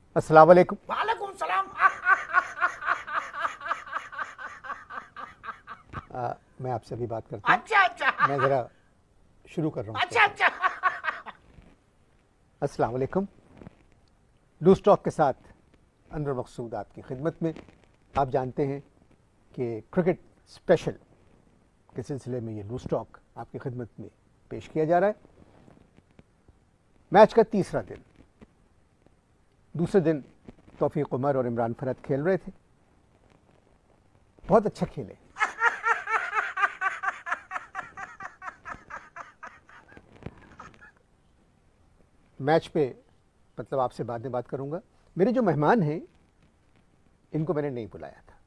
अस्सलाम वालेकुम। वालेकुम सलाम। मैं आपसे अभी बात करता हूँ। अच्छा अच्छा मैं ज़रा शुरू कर रहा हूँ अच्छा प्रोग्राम। अच्छा। अस्सलाम वालेकुम। लूज़ टॉक के साथ अनवर मकसूद आपकी खिदमत में। आप जानते हैं कि क्रिकेट स्पेशल के सिलसिले में ये लूज़ टॉक आपकी खिदमत में पेश किया जा रहा है। मैच का तीसरा दिन, दूसरे दिन तौफीक उमर और इमरान फरहत खेल रहे थे। बहुत अच्छा खेले। मैच पे मतलब आपसे बाद में बात करूंगा। मेरे जो मेहमान हैं इनको मैंने नहीं बुलाया था।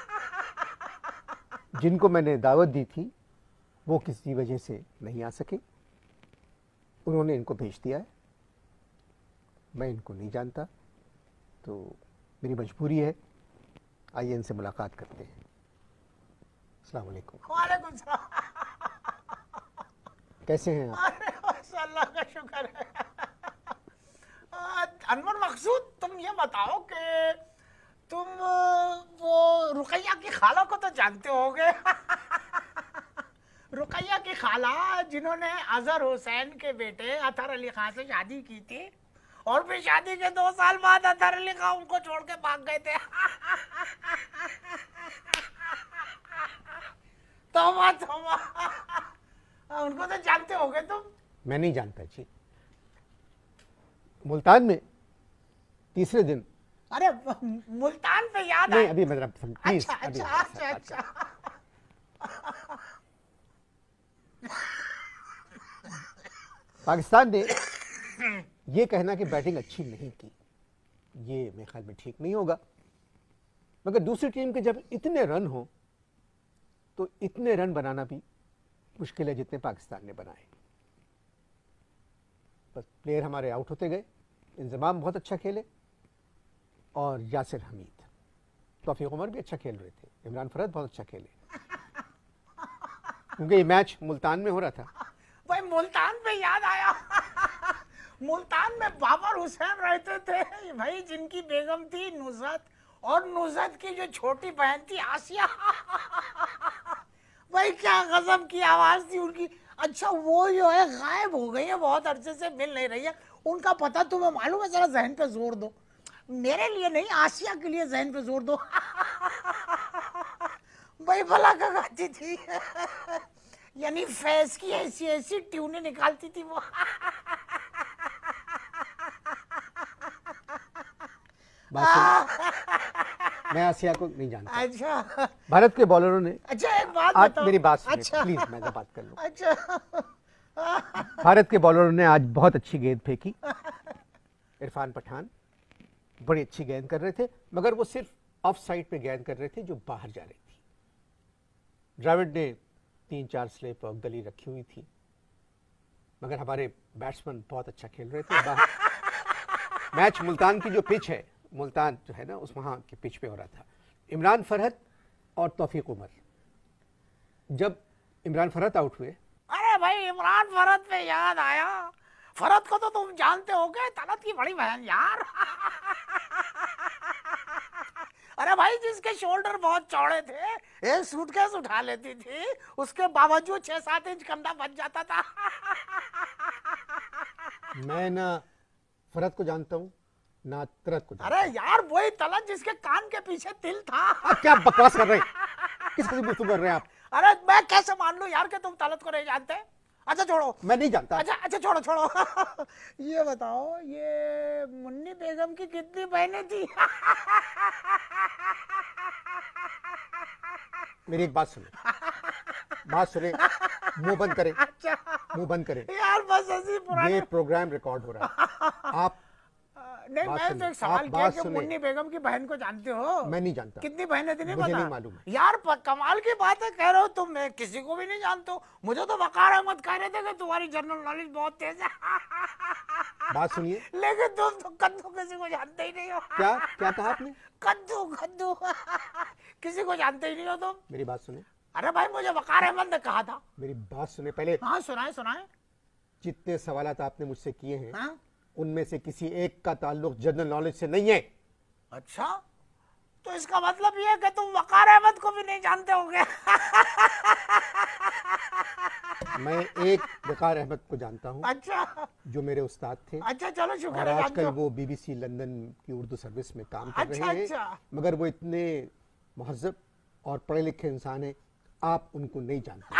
जिनको मैंने दावत दी थी वो किसी वजह से नहीं आ सके। उन्होंने इनको भेज दिया है। मैं इनको नहीं जानता, तो मेरी मजबूरी है। आइए इनसे मुलाकात करते हैं। अस्सलाम वालेकुम। वालेकुम सलाम। कैसे हैं आप? अरे बस अल्लाह का शुक्र है। अनवर मकसूद, तुम ये बताओ कि तुम वो रुकैया की खाला को तो जानते होगे। रुकैया की खाला जिन्होंने अजहर हुसैन के बेटे अतहर अली खान से शादी की थी और फिर शादी के 2 साल बाद अतहर अली खान उनको छोड़ के भाग गए थे। तौबा तौबा। उनको तो जानते होगे तुम। मैं नहीं जानता जी। मुल्तान में तीसरे दिन। अरे मुल्तान पे याद नहीं, आया। अभी मेरा प्लीज। अच्छा अभी अच्छा अच्छा अच्छा। पाकिस्तान ने ये कहना कि बैटिंग अच्छी नहीं की, ये मेरे ख्याल में ठीक नहीं होगा। मगर दूसरी टीम के जब इतने रन हो तो इतने रन बनाना भी मुश्किल है जितने पाकिस्तान ने बनाए। बस प्लेयर हमारे आउट होते गए। इंजमाम बहुत अच्छा खेले और यासिर हमीद, तौफीक उमर भी अच्छा खेल रहे थे, इमरान फरहत बहुत अच्छा खेले। क्योंकि ये मैच मुल्तान में हो रहा था। भाई मुल्तान पे याद आया। मुल्तान में बाबर हुसैन रहते थे भाई, जिनकी बेगम थी नुसरत और नुसरत की जो छोटी बहन थी आसिया। भाई क्या गजब की आवाज थी उनकी। अच्छा वो जो है गायब हो गई है, बहुत अरसे से मिल नहीं रही है। उनका पता तुम्हें मालूम है? जरा जहन पे जोर दो। मेरे लिए नहीं, आसिया के लिए जहन पे जोर दो। भाई भला का गाती थी। यानी फैज की ऐसी ऐसी ट्यूने निकालती थी वो। बात सुन, मैं आसिया को नहीं जानता। अच्छा भारत के बॉलरों ने अच्छा, एक बात आज, बताओ। मेरी बात सुनिए अच्छा प्लीज, मैं जब बात कर लूं। अच्छा। भारत के बॉलरों ने आज बहुत अच्छी गेंद फेंकी। इरफान पठान बड़ी अच्छी गेंद कर रहे थे, मगर वो सिर्फ ऑफ साइड पे गेंद कर रहे थे जो बाहर जा रही थी। द्रविड़ ने 3-4 स्लिप और गली रखी हुई थी, मगर हमारे बैट्समैन बहुत अच्छा खेल रहे थे बाहर। मैच मुल्तान की जो पिच है, मुल्तान जो है ना, उस वहाँ की पिच पे हो रहा था। इमरान फरहत और तौफीक उमर, जब इमरान फरहत आउट हुए। अरे भाई इमरान फरहत पे याद आया। फरहत को तो तुम जानते होगे, तलत की बड़ी बहन यार। अरे भाई जिसके शोल्डर बहुत चौड़े थे, एक सूटकेस उठा लेती थी, उसके बावजूद 6-7 इंच कंधा बच जाता था। मैं ना फरहत को जानता हूँ ना तरत को जानता अरे यार वही तलत जिसके कान के पीछे तिल था। हूँ। क्या बकवास कर रहे हैं? किस करीब गुफ्तगू कर रहे हैं आप? अरे मैं कैसे मान लूं यार कि तुम तलत को नहीं जानते? अच्छा छोड़ो। मैं नहीं जानता। अच्छा अच्छा छोड़ो छोड़ो। ये बताओ, ये मुन्नी बेगम की कितनी बहनें थी? मेरी एक बात सुने, बात सुने, मुंह बंद करें, अच्छा मुंह बंद करें। यार बस ऐसी पुराने। ये प्रोग्राम रिकॉर्ड हो रहा है। आप नहीं, बात मैं तो सुनिए, एक सवाल आप किया बात कि सुनिए। मुन्नी बेगम की बहन को जानते हो? मैं नहीं जानता। कितनी बहनें थी नहीं मुझे पता? नहीं मालूम है। यार कमाल की बात है, कह रहे हो तुम, मैं किसी को भी नहीं जानते हो। मुझे तो वकार अहमद कह रहे थे कि तुम्हारी जनरल नॉलेज बहुत तेज है। बात सुनिए। लेकिन तुम तो कद्दू किसी को जानते ही नहीं हो। क्या क्या कहा आपने? कद्दू कद्दू। किसी को जानते ही नहीं हो तुम। मेरी बात सुने, अरे भाई मुझे वकार अहमद ने कहा था। मेरी बात सुने पहले। हाँ सुनाए सुनाए। जितने सवाल आपने मुझसे किए हैं हाँ उनमें से किसी एक का ताल्लुक जनरल नॉलेज से नहीं है। अच्छा, तो इसका मतलब ये है कि तुम वकार अहमद को भी नहीं जानते होगे। मैं एक वकार अहमद को जानता हूं, अच्छा जो मेरे उस्ताद थे। अच्छा, चलो शुक्र और है आजकल जानते हो। वो बीबीसी लंदन की उर्दू सर्विस में काम कर अच्छा, रहे हैं। अच्छा। मगर वो इतने महज़ब और पढ़े लिखे इंसान हैं, आप उनको नहीं जानते।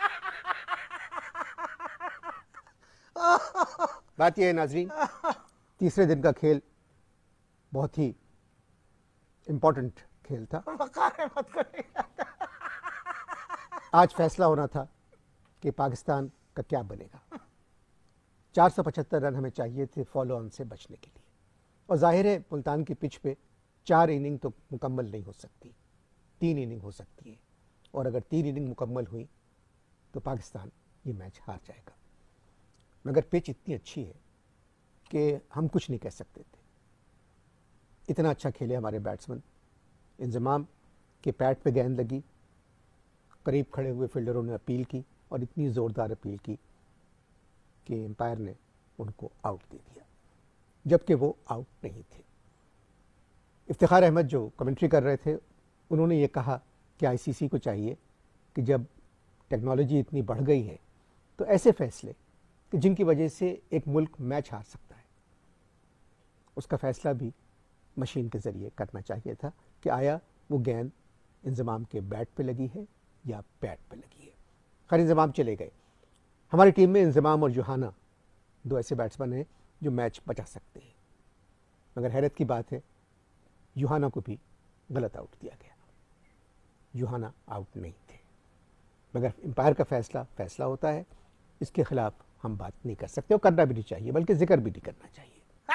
बात यह है नाजरीन, तीसरे दिन का खेल बहुत ही इंपॉर्टेंट खेल था। वकार अहमद को नहीं जानते। आज फैसला होना था कि पाकिस्तान का क्या बनेगा। 475 रन हमें चाहिए थे फॉलो ऑन से बचने के लिए, और जाहिर है मुल्तान की पिच पे 4 इनिंग तो मुकम्मल नहीं हो सकती, 3 इनिंग हो सकती है, और अगर 3 इनिंग मुकम्मल हुई तो पाकिस्तान ये मैच हार जाएगा। मगर पिच इतनी अच्छी है कि हम कुछ नहीं कह सकते थे। इतना अच्छा खेले हमारे बैट्समैन। इंजमाम के पैड पे गेंद लगी, करीब खड़े हुए फील्डरों ने अपील की, और इतनी ज़ोरदार अपील की कि एम्पायर ने उनको आउट दे दिया, जबकि वो आउट नहीं थे। इफ्तिखार अहमद जो कमेंट्री कर रहे थे, उन्होंने ये कहा कि आईसीसी को चाहिए कि जब टेक्नोलॉजी इतनी बढ़ गई है तो ऐसे फैसले कि जिनकी वजह से एक मुल्क मैच हार सकता है, उसका फैसला भी मशीन के ज़रिए करना चाहिए था कि आया वो गेंद इंजमाम के बैट पे लगी है या पैड पे लगी है। खैर इंजमाम चले गए। हमारी टीम में इंजमाम और यूहाना 2 ऐसे बैट्समैन हैं जो मैच बचा सकते हैं, मगर हैरत की बात है यूहाना को भी गलत आउट दिया गया। यूहाना आउट नहीं थे, मगर एम्पायर का फैसला होता है, इसके खिलाफ हम बात नहीं कर सकते और करना भी नहीं चाहिए, बल्कि जिक्र भी नहीं करना चाहिए।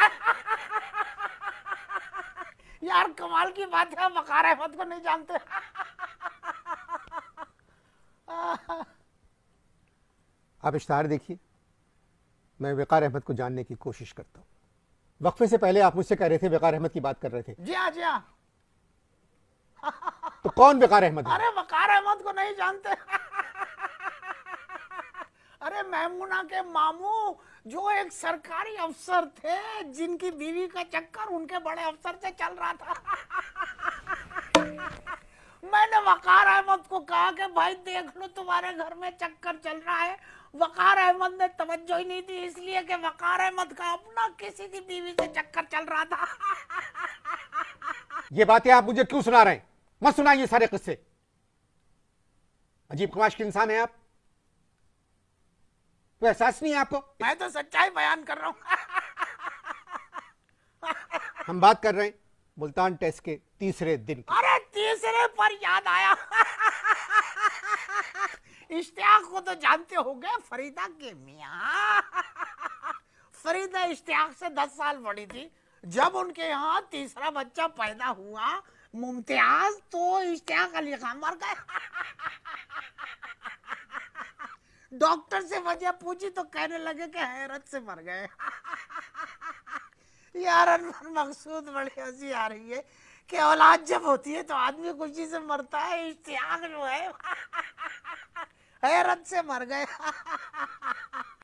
यार कमाल की बात है, वकार अहमद को नहीं जानते। आप इश्ताहार देखिए, मैं वकार अहमद को जानने की कोशिश करता हूँ। वक्फे से पहले आप मुझसे कह रहे थे वकार अहमद की बात कर रहे थे। जी हाँ, जी हाँ। तो कौन वकार अहमद है? अरे वकार अहमद को नहीं जानते? अरे मैमूना के मामू, जो एक सरकारी अफसर थे, जिनकी बीवी का चक्कर उनके बड़े अफसर से चल रहा था। मैंने वकार अहमद को कहा कि भाई देख लो तुम्हारे घर में चक्कर चल रहा है। वकार अहमद ने तवज्जो ही नहीं दी, इसलिए कि वकार अहमद का अपना किसी की बीवी से चक्कर चल रहा था। ये बातें आप मुझे क्यों सुना रहे हैं? मत सुनाइए सारे किस्से। अजीब ख्वाहिश के इंसान है आप, कोई एहसास नहीं है आपको? मैं तो सच्चाई बयान कर रहा हूं। हम बात कर रहे हैं मुल्तान टेस्ट के तीसरे दिन की। अरे तीसरे पर याद आया। इश्तियाक को तो जानते होंगे, फरीदा के मियां। फरीदा इश्तियाक से 10 साल बड़ी थी। जब उनके यहाँ तीसरा बच्चा पैदा हुआ, मुमताज, तो इश्तियाक अली खान मर गए। डॉक्टर से वजह पूछी तो कहने लगे कि हैरत से मर गए। यार अनवर मकसूद, बड़ी हंसी आ रही है कि औलाद जब होती है तो आदमी खुशी से मरता है, इश्तियाक जो है हैरत से मर गए।